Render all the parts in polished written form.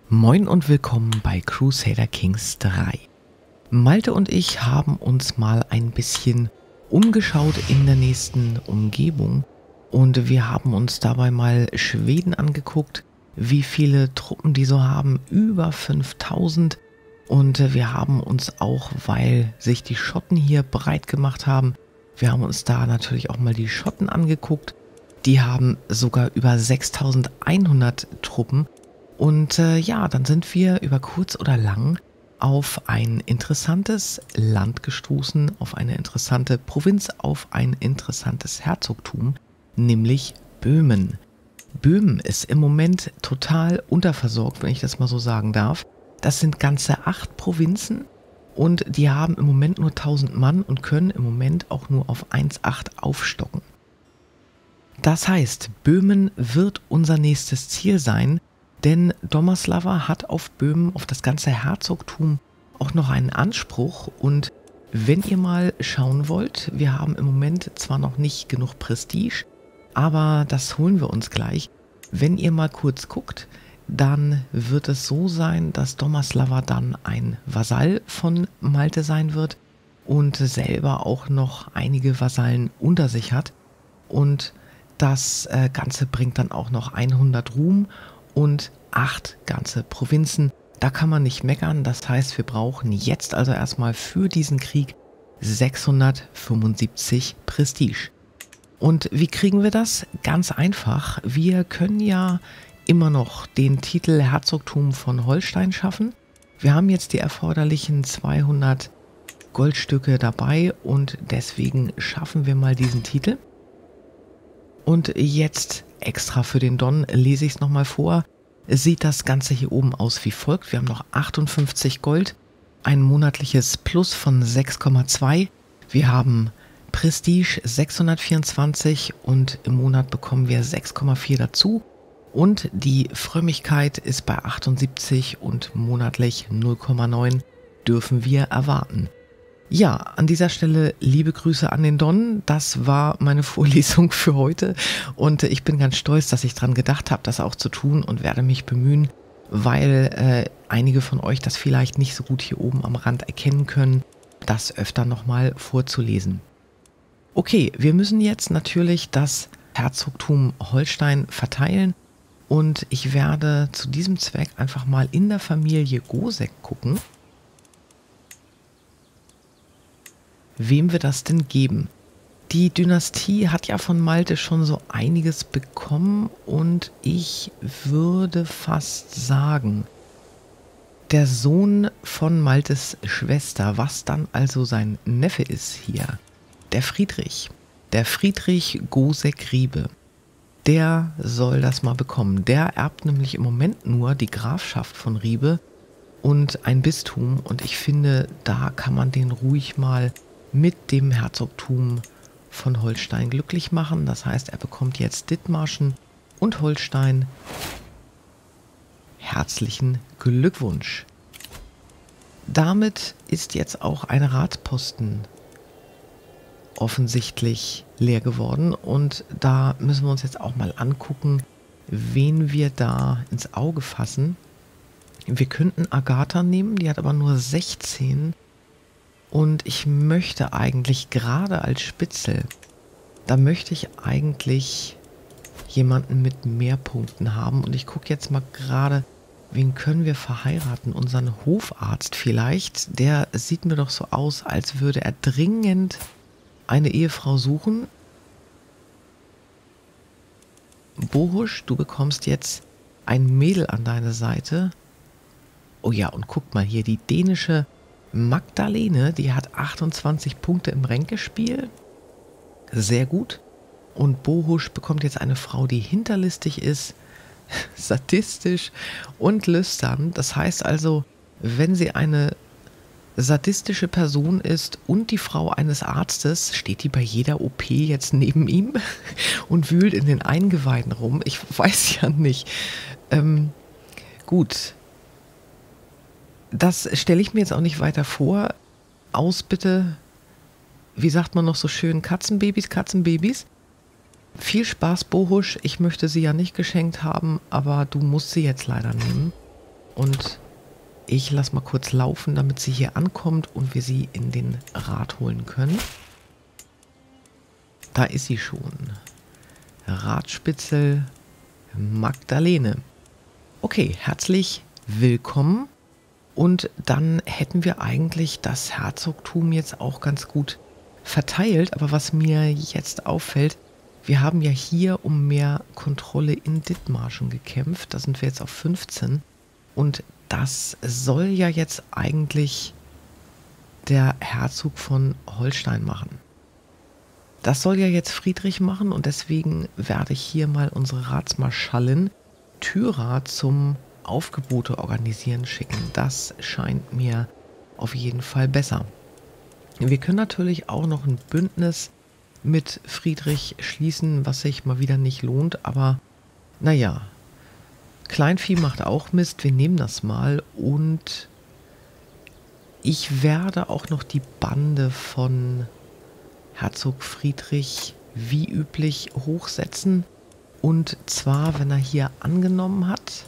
Moin und willkommen bei Crusader Kings 3. Malte und ich haben uns mal ein bisschen umgeschaut in der nächsten Umgebung und wir haben uns dabei mal Schweden angeguckt, wie viele Truppen die so haben, über 5000, und wir haben uns auch, weil sich die Schotten hier breit gemacht haben, wir haben uns da natürlich auch mal die Schotten angeguckt. Die haben sogar über 6100 Truppen. Und ja, dann sind wir über kurz oder lang auf ein interessantes Land gestoßen, auf eine interessante Provinz, auf ein interessantes Herzogtum, nämlich Böhmen. Böhmen ist im Moment total unterversorgt, wenn ich das mal so sagen darf. Das sind ganze 8 Provinzen und die haben im Moment nur 1000 Mann und können im Moment auch nur auf 1,8 aufstocken. Das heißt, Böhmen wird unser nächstes Ziel sein, denn Domaslava hat auf Böhmen, auf das ganze Herzogtum, auch noch einen Anspruch. Und wenn ihr mal schauen wollt, wir haben im Moment zwar noch nicht genug Prestige, aber das holen wir uns gleich. Wenn ihr mal kurz guckt, dann wird es so sein, dass Domaslava dann ein Vasall von Malte sein wird und selber auch noch einige Vasallen unter sich hat. Und das Ganze bringt dann auch noch 100 Ruhm und 8 ganze Provinzen. Da kann man nicht meckern. Das heißt, wir brauchen jetzt also erstmal für diesen Krieg 675 Prestige. Und wie kriegen wir das? Ganz einfach. Wir können ja immer noch den Titel Herzogtum von Holstein schaffen. Wir haben jetzt die erforderlichen 200 Goldstücke dabei und deswegen schaffen wir mal diesen Titel. Und jetzt extra für den Don lese ich es nochmal vor. Sieht das Ganze hier oben aus wie folgt. Wir haben noch 58 Gold, ein monatliches Plus von 6,2. Wir haben Prestige 624 und im Monat bekommen wir 6,4 dazu. Und die Frömmigkeit ist bei 78 und monatlich 0,9 dürfen wir erwarten. Ja, an dieser Stelle liebe Grüße an den Don. Das war meine Vorlesung für heute und ich bin ganz stolz, dass ich dran gedacht habe, das auch zu tun und werde mich bemühen, weil einige von euch das vielleicht nicht so gut hier oben am Rand erkennen können, das öfter nochmal vorzulesen. Okay, wir müssen jetzt natürlich das Herzogtum Holstein verteilen und ich werde zu diesem Zweck einfach mal in der Familie Gosek gucken, wem wir das denn geben. Die Dynastie hat ja von Malte schon so einiges bekommen und ich würde fast sagen, der Sohn von Maltes Schwester, was dann also sein Neffe ist hier, der Friedrich Gosek-Riebe, der soll das mal bekommen. Der erbt nämlich im Moment nur die Grafschaft von Riebe und ein Bistum und ich finde, da kann man den ruhig mal mit dem Herzogtum von Holstein glücklich machen. Das heißt, er bekommt jetzt Dithmarschen und Holstein. Herzlichen Glückwunsch. Damit ist jetzt auch ein Ratsposten offensichtlich leer geworden und da müssen wir uns jetzt auch mal angucken, wen wir da ins Auge fassen. Wir könnten Agatha nehmen, die hat aber nur 16. Und ich möchte eigentlich gerade als Spitzel, da möchte ich eigentlich jemanden mit mehr Punkten haben. Und ich gucke jetzt mal gerade, wen können wir verheiraten? Unseren Hofarzt vielleicht. Der sieht mir doch so aus, als würde er dringend eine Ehefrau suchen. Bohusch, du bekommst jetzt ein Mädel an deine Seite. Oh ja, und guck mal hier, die dänische Magdalene, die hat 28 Punkte im Ränkespiel. Sehr gut. Und Bohusch bekommt jetzt eine Frau, die hinterlistig ist, sadistisch und lüstern. Das heißt also, wenn sie eine sadistische Person ist und die Frau eines Arztes, steht die bei jeder OP jetzt neben ihm und wühlt in den Eingeweiden rum. Ich weiß ja nicht. Gut. Das stelle ich mir jetzt auch nicht weiter vor. Aus bitte, wie sagt man noch so schön, Katzenbabys, Katzenbabys. Viel Spaß, Bohusch. Ich möchte sie ja nicht geschenkt haben, aber du musst sie jetzt leider nehmen. und ich lasse mal kurz laufen, damit sie hier ankommt und wir sie in den Rat holen können. Da ist sie schon. Ratspitzel Magdalene. Okay, herzlich willkommen. Und dann hätten wir eigentlich das Herzogtum jetzt auch ganz gut verteilt. Aber was mir jetzt auffällt, wir haben ja hier um mehr Kontrolle in Dithmarschen gekämpft. Da sind wir jetzt auf 15. Und das soll ja jetzt eigentlich der Herzog von Holstein machen. Das soll ja jetzt Friedrich machen und deswegen werde ich hier mal unsere Ratsmarschallin Thyra zum Aufgebote organisieren schicken. Das scheint mir auf jeden Fall besser. Wir können natürlich auch noch ein Bündnis mit Friedrich schließen, was sich mal wieder nicht lohnt, aber naja, Kleinvieh macht auch Mist, wir nehmen das mal und ich werde auch noch die Bande von Herzog Friedrich wie üblich hochsetzen und zwar, wenn er hier angenommen hat.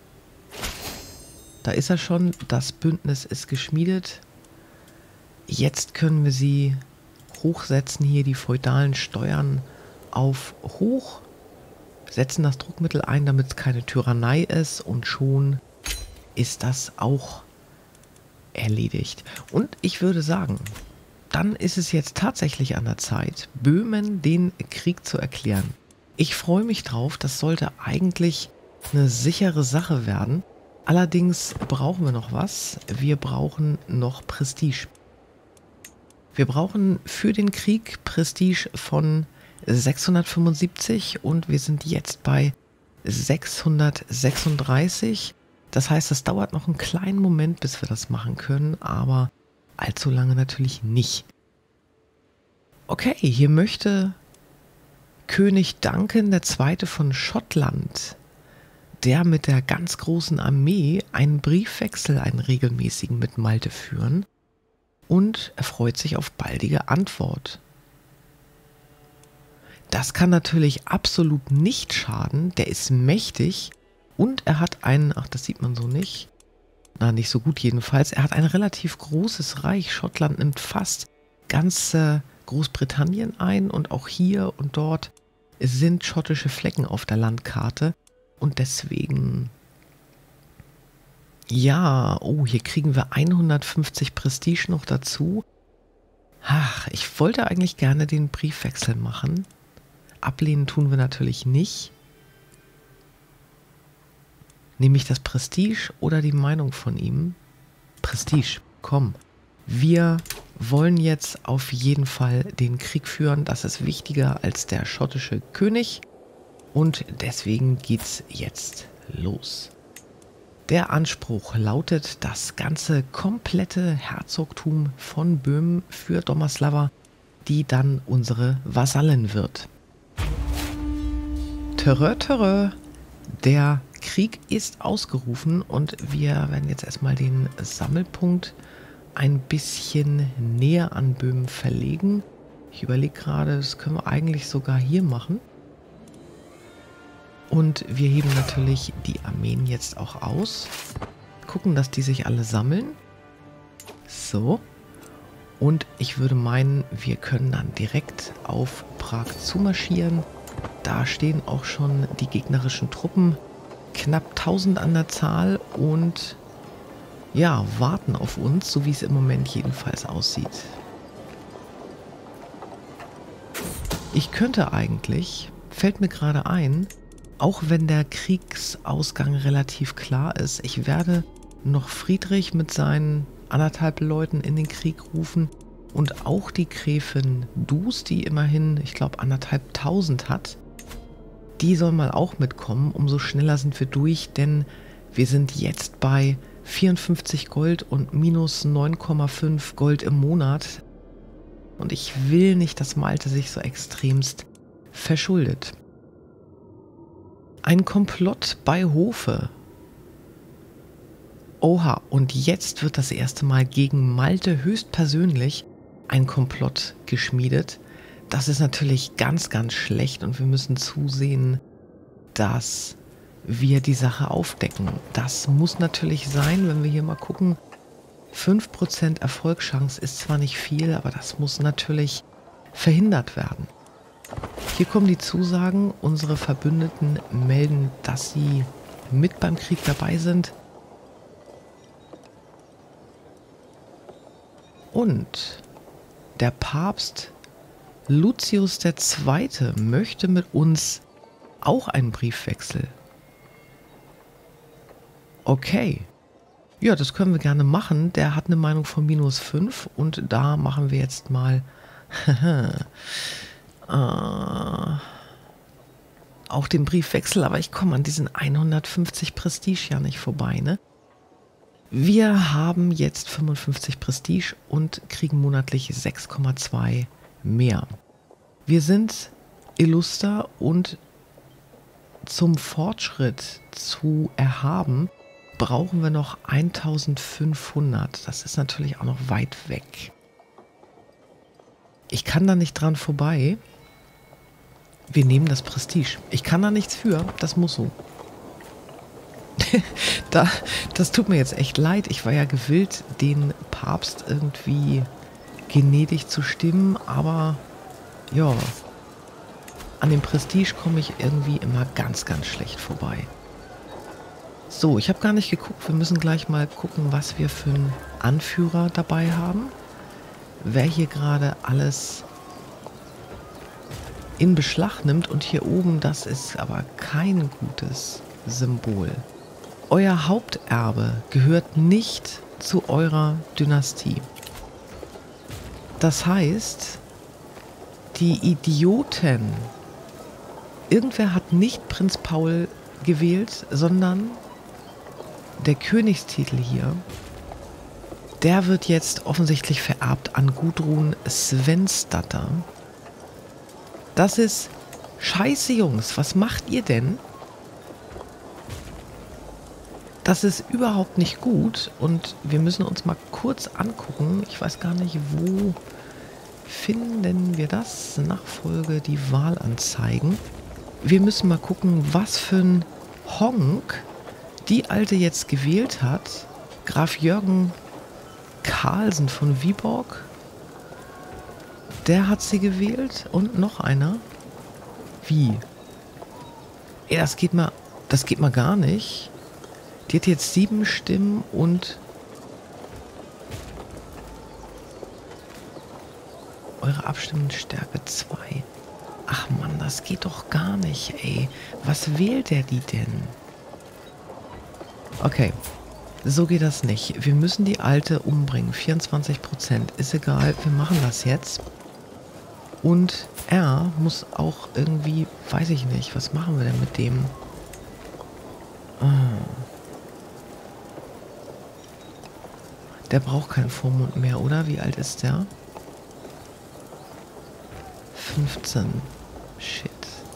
Da ist er schon, das Bündnis ist geschmiedet. Jetzt können wir sie hochsetzen, hier die feudalen Steuern auf hoch, setzen das Druckmittel ein, damit es keine Tyrannei ist und schon ist das auch erledigt. Und ich würde sagen, dann ist es jetzt tatsächlich an der Zeit, Böhmen den Krieg zu erklären. Ich freue mich drauf, das sollte eigentlich eine sichere Sache werden. Allerdings brauchen wir noch was. Wir brauchen noch Prestige. Wir brauchen für den Krieg Prestige von 675 und wir sind jetzt bei 636. Das heißt, es dauert noch einen kleinen Moment, bis wir das machen können, aber allzu lange natürlich nicht. Okay, hier möchte König Duncan II. Von Schottland, der mit der ganz großen Armee einen Briefwechsel, einen regelmäßigen mit Malte führen und er freut sich auf baldige Antwort. Das kann natürlich absolut nicht schaden, der ist mächtig und er hat einen, ach das sieht man so nicht, na nicht so gut jedenfalls, er hat ein relativ großes Reich, Schottland nimmt fast ganz Großbritannien ein und auch hier und dort sind schottische Flecken auf der Landkarte. Und deswegen, ja, oh, hier kriegen wir 150 Prestige noch dazu. Ach, ich wollte eigentlich gerne den Briefwechsel machen. Ablehnen tun wir natürlich nicht. Nehme ich das Prestige oder die Meinung von ihm? Prestige, komm. Wir wollen jetzt auf jeden Fall den Krieg führen. Das ist wichtiger als der schottische König. Und deswegen geht's jetzt los. Der Anspruch lautet, das ganze komplette Herzogtum von Böhmen für Domaslava, die dann unsere Vasallin wird. Törö, törö. Der Krieg ist ausgerufen und wir werden jetzt erstmal den Sammelpunkt ein bisschen näher an Böhmen verlegen. Ich überlege gerade, das können wir eigentlich sogar hier machen. Und wir heben natürlich die Armeen jetzt auch aus. Gucken, dass die sich alle sammeln. So. Und ich würde meinen, wir können dann direkt auf Prag zumarschieren. Da stehen auch schon die gegnerischen Truppen. Knapp 1000 an der Zahl und ja, warten auf uns, so wie es im Moment jedenfalls aussieht. Ich könnte eigentlich, fällt mir gerade ein, auch wenn der Kriegsausgang relativ klar ist, ich werde noch Friedrich mit seinen 1,5 Leuten in den Krieg rufen und auch die Gräfin Dus, die immerhin, ich glaube, 1500 hat, die soll mal auch mitkommen. Umso schneller sind wir durch, denn wir sind jetzt bei 54 Gold und minus 9,5 Gold im Monat. Und ich will nicht, dass Malte sich so extremst verschuldet. Ein Komplott bei Hofe. Oha, und jetzt wird das erste Mal gegen Malte höchstpersönlich ein Komplott geschmiedet. Das ist natürlich ganz, ganz schlecht und wir müssen zusehen, dass wir die Sache aufdecken. Das muss natürlich sein, wenn wir hier mal gucken. 5% Erfolgschance ist zwar nicht viel, aber das muss natürlich verhindert werden. Hier kommen die Zusagen. Unsere Verbündeten melden, dass sie mit beim Krieg dabei sind. Und der Papst Lucius II. Möchte mit uns auch einen Briefwechsel. Okay. Ja, das können wir gerne machen. Der hat eine Meinung von -5 und da machen wir jetzt mal auch den Briefwechsel, aber ich komme an diesen 150 Prestige ja nicht vorbei, ne? Wir haben jetzt 55 Prestige und kriegen monatlich 6,2 mehr. Wir sind Illuster und zum Fortschritt zu erhaben brauchen wir noch 1500. Das ist natürlich auch noch weit weg. Ich kann da nicht dran vorbei. Wir nehmen das Prestige. Ich kann da nichts für. Das muss so. Das tut mir jetzt echt leid. Ich war ja gewillt, den Papst irgendwie gnädig zu stimmen. Aber ja, an dem Prestige komme ich irgendwie immer ganz, ganz schlecht vorbei. So, ich habe gar nicht geguckt. Wir müssen gleich mal gucken, was wir für einen Anführer dabei haben. Wer hier gerade alles in Beschlag nimmt. Und hier oben, das ist aber kein gutes Symbol. Euer Haupterbe gehört nicht zu eurer Dynastie. Das heißt, die Idioten, irgendwer hat nicht Prinz Paul gewählt, sondern der Königstitel hier, der wird jetzt offensichtlich vererbt an Gudrun Svensdatter. Das ist scheiße, Jungs. Was macht ihr denn? Das ist überhaupt nicht gut und wir müssen uns mal kurz angucken. Ich weiß gar nicht, wo finden wir das? Nachfolge, die Wahlanzeigen. Wir müssen mal gucken, was für ein Honk die Alte jetzt gewählt hat. Graf Jürgen Carlsen von Viborg. Der hat sie gewählt und noch einer. Wie? Ey, das geht mal gar nicht. Die hat jetzt 7 Stimmen und eure Abstimmungsstärke 2. Ach Mann, das geht doch gar nicht, ey. Was wählt der die denn? Okay, so geht das nicht. Wir müssen die Alte umbringen. 24%. Ist egal, wir machen das jetzt. Und er muss auch irgendwie, weiß ich nicht, was machen wir denn mit dem? Der braucht keinen Vormund mehr, oder? Wie alt ist der? 15. Shit.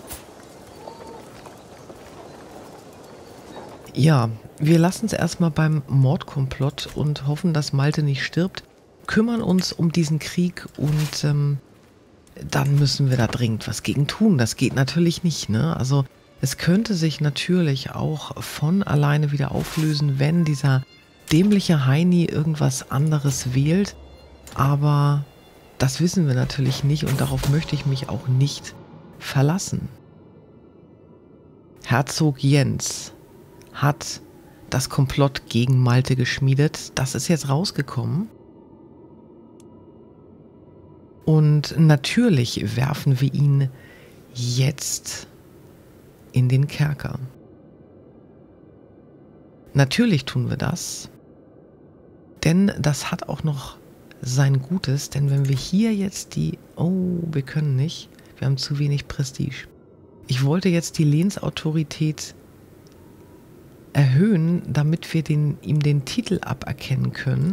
Ja, wir lassen es erstmal beim Mordkomplott und hoffen, dass Malte nicht stirbt. Kümmern uns um diesen Krieg und dann müssen wir da dringend was gegen tun. Das geht natürlich nicht, ne? Also es könnte sich natürlich auch von alleine wieder auflösen, wenn dieser dämliche Heini irgendwas anderes wählt. Aber das wissen wir natürlich nicht und darauf möchte ich mich auch nicht verlassen. Herzog Jens hat das Komplott gegen Malte geschmiedet. Das ist jetzt rausgekommen. Und natürlich werfen wir ihn jetzt in den Kerker. Natürlich tun wir das, denn das hat auch noch sein Gutes, denn wenn wir hier jetzt wir können nicht, wir haben zu wenig Prestige. Ich wollte jetzt die Lehnsautorität erhöhen, damit wir ihm den Titel aberkennen können.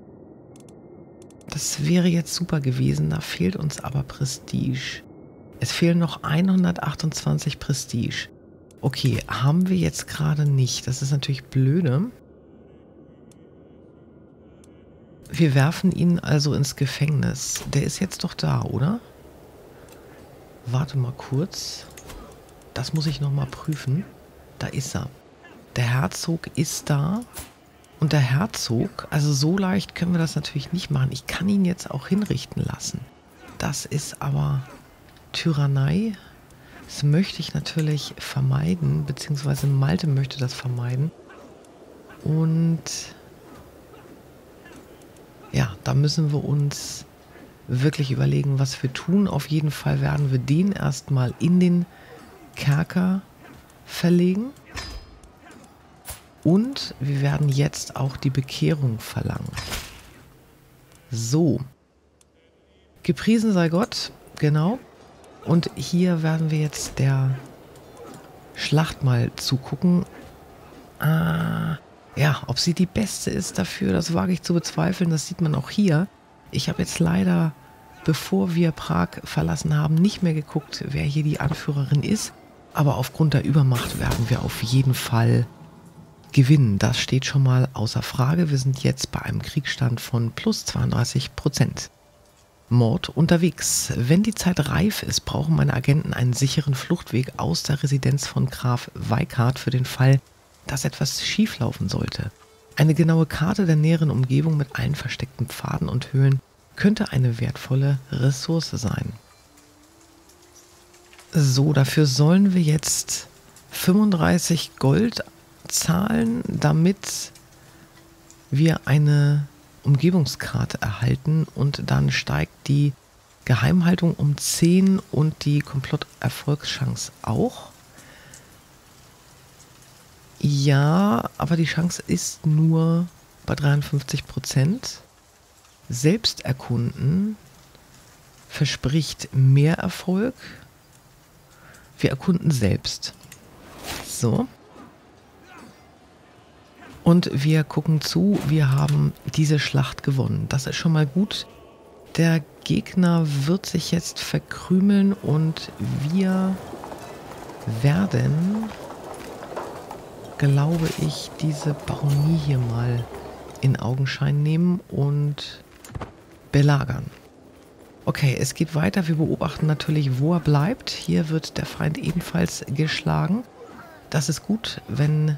Das wäre jetzt super gewesen, da fehlt uns aber Prestige. Es fehlen noch 128 Prestige. Okay, haben wir jetzt gerade nicht. Das ist natürlich blöde. Wir werfen ihn also ins Gefängnis. Der ist jetzt doch da, oder? Warte mal kurz. Das muss ich nochmal prüfen. da ist er. Der Herzog ist da. Und der Herzog, also so leicht können wir das natürlich nicht machen. Ich kann ihn jetzt auch hinrichten lassen. Das ist aber Tyrannei. Das möchte ich natürlich vermeiden, beziehungsweise Malte möchte das vermeiden. Und ja, da müssen wir uns wirklich überlegen, was wir tun. Auf jeden Fall werden wir den erstmal in den Kerker verlegen. Und wir werden jetzt auch die Bekehrung verlangen. So. Gepriesen sei Gott, genau. Und hier werden wir jetzt der Schlacht mal zugucken. Ja, ob sie die beste ist dafür, das wage ich zu bezweifeln. Das sieht man auch hier. Ich habe jetzt leider, bevor wir Prag verlassen haben, nicht mehr geguckt, wer hier die Anführerin ist. Aber aufgrund der Übermacht werden wir auf jeden Fall gewinnen. Das steht schon mal außer Frage. Wir sind jetzt bei einem Kriegsstand von plus 32%. Mord unterwegs. Wenn die Zeit reif ist, brauchen meine Agenten einen sicheren Fluchtweg aus der Residenz von Graf Weikart für den Fall, dass etwas schieflaufen sollte. Eine genaue Karte der näheren Umgebung mit allen versteckten Pfaden und Höhlen könnte eine wertvolle Ressource sein. So, dafür sollen wir jetzt 35 Gold zahlen, damit wir eine Umgebungskarte erhalten und dann steigt die Geheimhaltung um 10 und die Komplott-Erfolgschance auch. Ja, aber die Chance ist nur bei 53%. Selbst erkunden verspricht mehr Erfolg. Wir erkunden selbst. So. Und wir gucken zu, wir haben diese Schlacht gewonnen. Das ist schon mal gut. Der Gegner wird sich jetzt verkrümeln und wir werden, glaube ich, diese Baronie hier mal in Augenschein nehmen und belagern. Okay, es geht weiter. Wir beobachten natürlich, wo er bleibt. Hier wird der Feind ebenfalls geschlagen. Das ist gut, wenn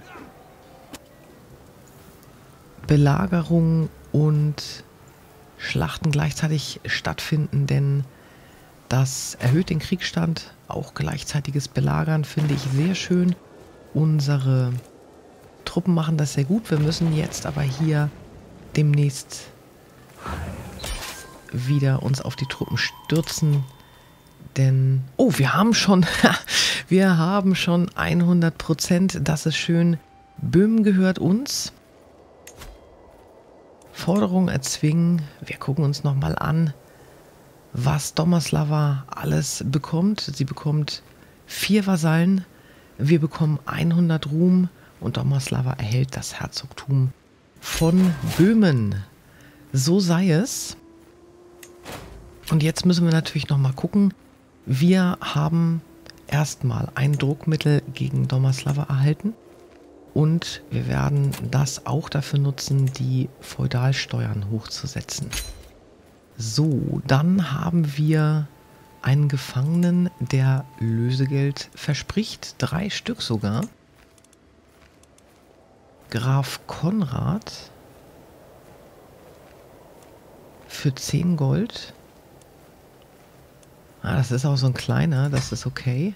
Belagerung und Schlachten gleichzeitig stattfinden, denn das erhöht den Kriegsstand. Auch gleichzeitiges Belagern finde ich sehr schön. Unsere Truppen machen das sehr gut. Wir müssen jetzt aber hier demnächst wieder uns auf die Truppen stürzen, denn wir haben schon 100%. Das ist schön. Böhmen gehört uns. Forderung erzwingen. Wir gucken uns nochmal an, was Domaslava alles bekommt. Sie bekommt 4 Vasallen. Wir bekommen 100 Ruhm und Domaslava erhält das Herzogtum von Böhmen. So sei es. Und jetzt müssen wir natürlich nochmal gucken. Wir haben erstmal ein Druckmittel gegen Domaslava erhalten. Und wir werden das auch dafür nutzen, die Feudalsteuern hochzusetzen. So, dann haben wir einen Gefangenen, der Lösegeld verspricht. 3 Stück sogar. Graf Konrad für 10 Gold. Das ist auch so ein kleiner, das ist okay.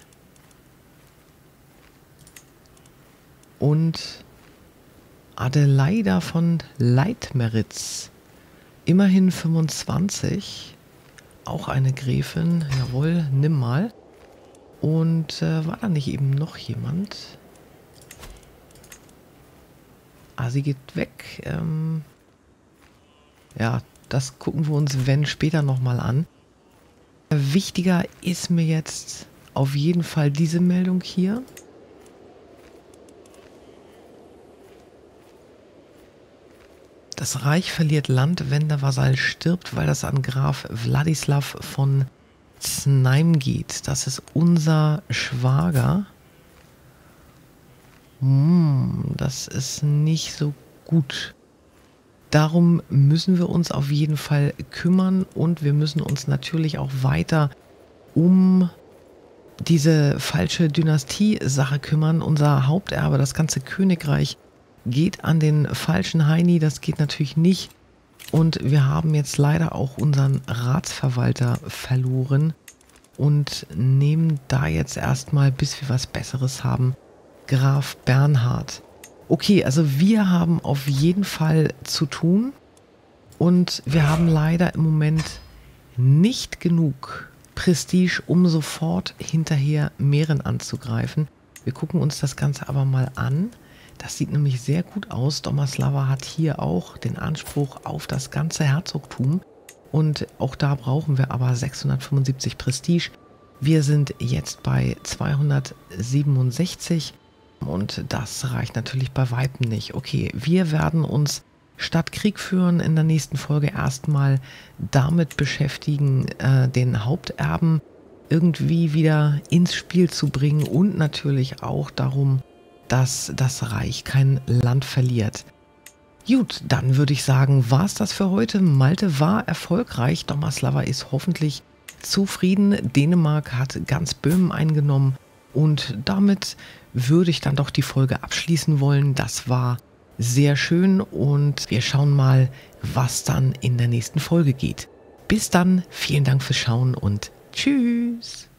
Und Adelaida von Leitmeritz, immerhin 25, auch eine Gräfin, jawohl, nimm mal. Und war da nicht eben noch jemand? Sie geht weg. Ja, das gucken wir uns, wenn, später nochmal an. Wichtiger ist mir jetzt auf jeden Fall diese Meldung hier. Das Reich verliert Land, wenn der Vasall stirbt, weil das an Graf Wladislav von Znaim geht. Das ist unser Schwager. Das ist nicht so gut. Darum müssen wir uns auf jeden Fall kümmern und wir müssen uns natürlich auch weiter um diese falsche Dynastie-Sache kümmern. Unser Haupterbe, das ganze Königreich, geht an den falschen Heini. Das geht natürlich nicht. Und wir haben jetzt leider auch unseren Ratsverwalter verloren und nehmen da jetzt erstmal, bis wir was Besseres haben, Graf Bernhard. Okay, also wir haben auf jeden Fall zu tun und wir haben leider im Moment nicht genug Prestige, um sofort hinterher Mähren anzugreifen. Wir gucken uns das Ganze aber mal an. Das sieht nämlich sehr gut aus. Domaslava hat hier auch den Anspruch auf das ganze Herzogtum. Und auch da brauchen wir aber 675 Prestige. Wir sind jetzt bei 267 und das reicht natürlich bei Weitem nicht. Okay, wir werden uns statt Krieg führen in der nächsten Folge erstmal damit beschäftigen, den Haupterben irgendwie wieder ins Spiel zu bringen und natürlich auch darum, dass das Reich kein Land verliert. Gut, dann würde ich sagen, war es das für heute. Malte war erfolgreich. Domaslava ist hoffentlich zufrieden. Dänemark hat ganz Böhmen eingenommen. Und damit würde ich dann doch die Folge abschließen wollen. Das war sehr schön und wir schauen mal, was dann in der nächsten Folge geht. Bis dann, vielen Dank fürs Schauen und tschüss.